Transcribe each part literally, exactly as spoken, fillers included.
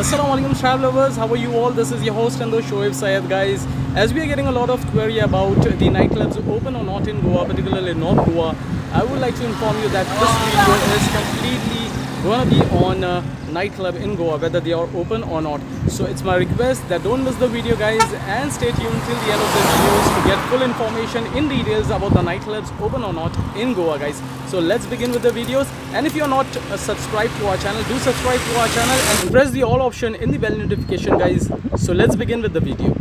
Assalamualaikum travel lovers, how are you all? This is your host and the Shoaib Syed guys. As we are getting a lot of query about the nightclubs open or not in Goa, particularly North Goa, I would like to inform you that this video is completely gonna be on a nightclub in Goa, whether they are open or not. So it's my request that don't miss the video guys and stay tuned till the end of the videos to get full information in details about the nightclubs open or not in Goa guys. So let's begin with the videos, and if you're not uh, subscribed to our channel, do subscribe to our channel and press the all option in the bell notification guys. So let's begin with the video.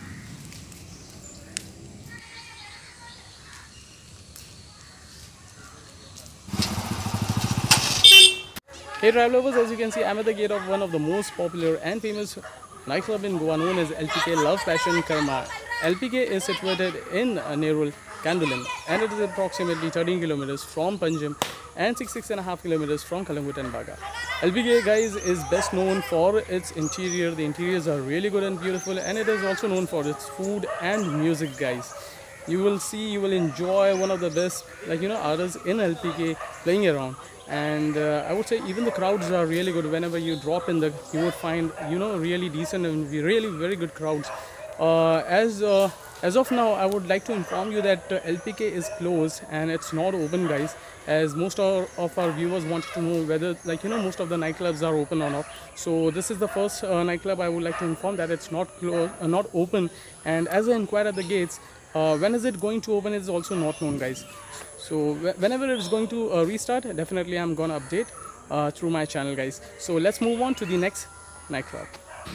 Hey travel lovers, as you can see, I'm at the gate of one of the most popular and famous nightclub in Goa known as L P K Love Passion Karma. L P K is situated in uh, Nerul, Candolim, and it is approximately thirteen kilometers from Panjim and six six and a half kilometers from Kalangut and Baga. L P K guys is best known for its interior. The interiors are really good and beautiful, and it is also known for its food and music guys. You will see, you will enjoy one of the best, like you know, artists in L P K playing around. And uh, I would say even the crowds are really good. Whenever you drop in, the you would find, you know, really decent and really very good crowds. Uh, as uh, as of now, I would like to inform you that uh, L P K is closed and it's not open guys, as most of, of our viewers want to know whether, like you know, most of the nightclubs are open or not. So this is the first uh, nightclub I would like to inform that it's not closed, uh, not open. And as I inquire at the gates, uh, when is it going to open is also not known guys. So whenever it's going to uh, restart, definitely I'm gonna update uh, through my channel guys. So let's move on to the next nightclub.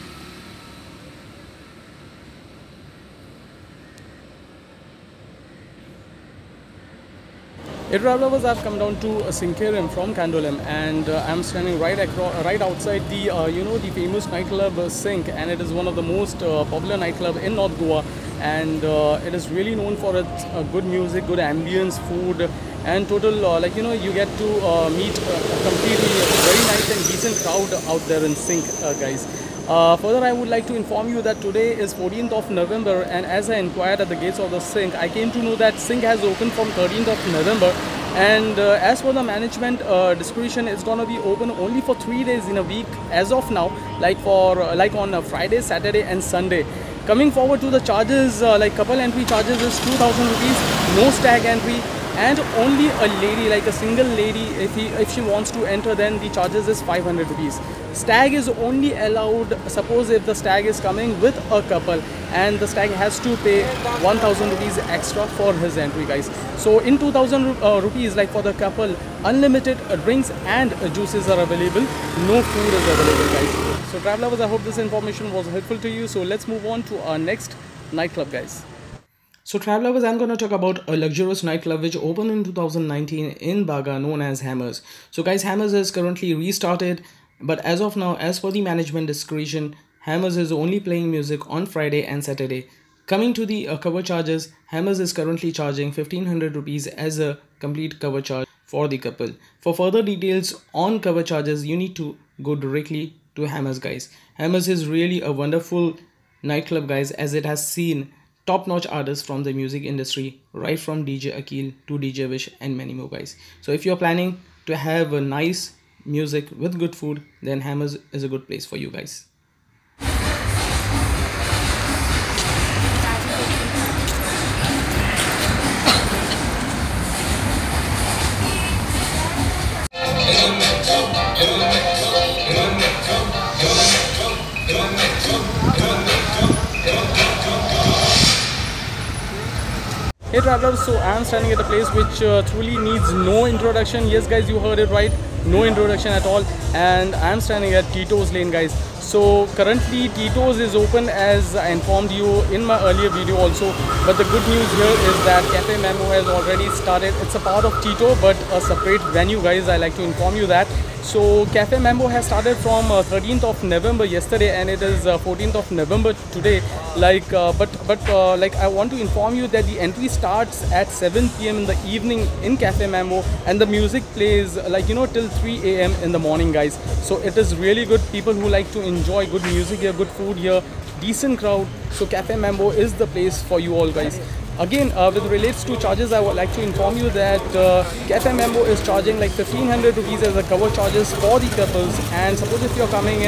Hey travel lovers, I've come down to uh, Sinkerim from Candolim, and uh, I'm standing right across, right outside the uh, you know the famous nightclub uh, Sink, and it is one of the most uh, popular nightclub in North Goa, and uh, it is really known for its uh, good music, good ambience, food, and total uh, like you know you get to uh, meet a completely very nice and decent crowd out there in Sink uh, guys. Uh, further, I would like to inform you that today is fourteenth of November, and as I inquired at the gates of the Sink, I came to know that Sink has opened from thirteenth of November, and uh, as for the management uh, discretion, it's gonna be open only for three days in a week as of now, like for uh, like on uh, Friday, Saturday and Sunday. Coming forward to the charges, uh, like couple entry charges is two thousand rupees, no stag entry, and only a lady, like a single lady, if he if she wants to enter, then the charges is five hundred rupees. Stag is only allowed, suppose if the stag is coming with a couple, and the stag has to pay one thousand rupees extra for his entry guys. So in two thousand uh, rupees, like for the couple, unlimited uh, drinks and uh, juices are available, no food is available guys. So travel lovers, I hope this information was helpful to you. So let's move on to our next nightclub guys. So travel lovers, I'm going to talk about a luxurious nightclub which opened in two thousand nineteen in Baga known as Hammers. So guys, Hammers is currently restarted, but as of now, as for the management discretion, Hammers is only playing music on Friday and Saturday. Coming to the uh, cover charges, Hammers is currently charging fifteen hundred rupees as a complete cover charge for the couple. For further details on cover charges, you need to go directly to Hammers guys. Hammers is really a wonderful nightclub guys, as it has seen top-notch artists from the music industry, right from D J Akil to D J Vish and many more guys. So if you're planning to have a nice music with good food, then Hammers is a good place for you guys. Hey travelers, so I am standing at a place which uh, truly needs no introduction. Yes guys, you heard it right, no introduction at all, and I am standing at Tito's Lane guys. So currently Tito's is open, as I informed you in my earlier video also, but the good news here is that Cafe Mambo has already started. It's a part of Tito but a separate venue guys, I like to inform you that. So Cafe Mambo has started from uh, thirteenth of November yesterday, and it is uh, fourteenth of November today. Like, uh, but but uh, like I want to inform you that the entry starts at seven P M in the evening in Cafe Mambo, and the music plays uh, like you know till three A M in the morning, guys. So it is really good. People who like to enjoy good music here, good food here, decent crowd. So Cafe Mambo is the place for you all, guys. Again, uh, with relates to charges, I would like to inform you that uh, Cafe Mambo is charging like fifteen hundred rupees as a cover charges for the couples. And suppose if you're coming in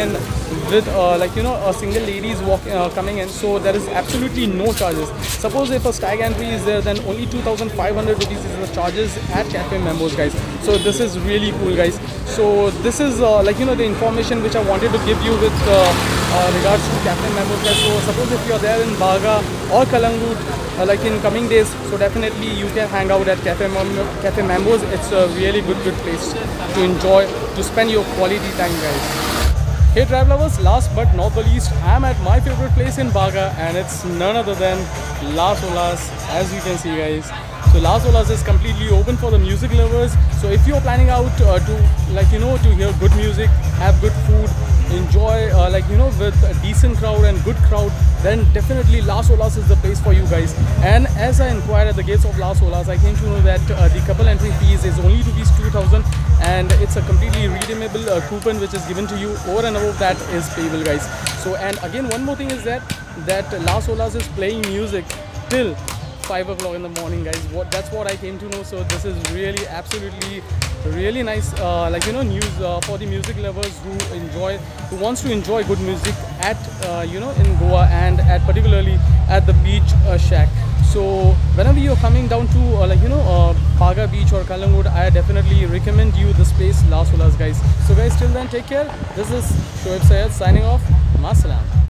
with uh, like you know a single ladies walk uh, coming in, so there is absolutely no charges. Suppose if a stag entry is there, then only two thousand five hundred rupees is the charges at Cafe Members, guys. So this is really cool, guys. So this is uh, like you know the information which I wanted to give you with uh, uh, regards to Cafe Members, guys. So suppose if you are there in Baga or Kalangut uh, like in coming days, so definitely you can hang out at Cafe Mem Cafe Members. It's a really good good place to enjoy, to spend your quality time, guys. Hey travel lovers, last but not the least, I'm at my favorite place in Baga, and it's none other than Las Olas, as you can see, guys. So Las Olas is completely open for the music lovers. So if you're planning out uh, to like you know to hear good music, have good food, enjoy uh, like you know with a decent crowd and good crowd, then definitely Las Olas is the place for you guys. And as I inquired at the gates of Las Olas, I came to know that uh, the couple entry fees is only rupees two thousand, and it's a completely redeemable uh, coupon which is given to you. Over and above that is payable, guys. So and again one more thing is that that Las Olas is playing music till five o'clock in the morning, guys. What that's what I came to know. So this is really absolutely really nice uh, like you know news uh, for the music lovers who enjoy who wants to enjoy good music at uh, you know in Goa, and at particularly at the beach uh, shack. So whenever you're coming down to uh, like you know uh, Baga beach or Kalangut, I definitely recommend you this place, Las Olas, guys. So guys, till then, take care. This is Shoaib Sayed signing off. Masalam.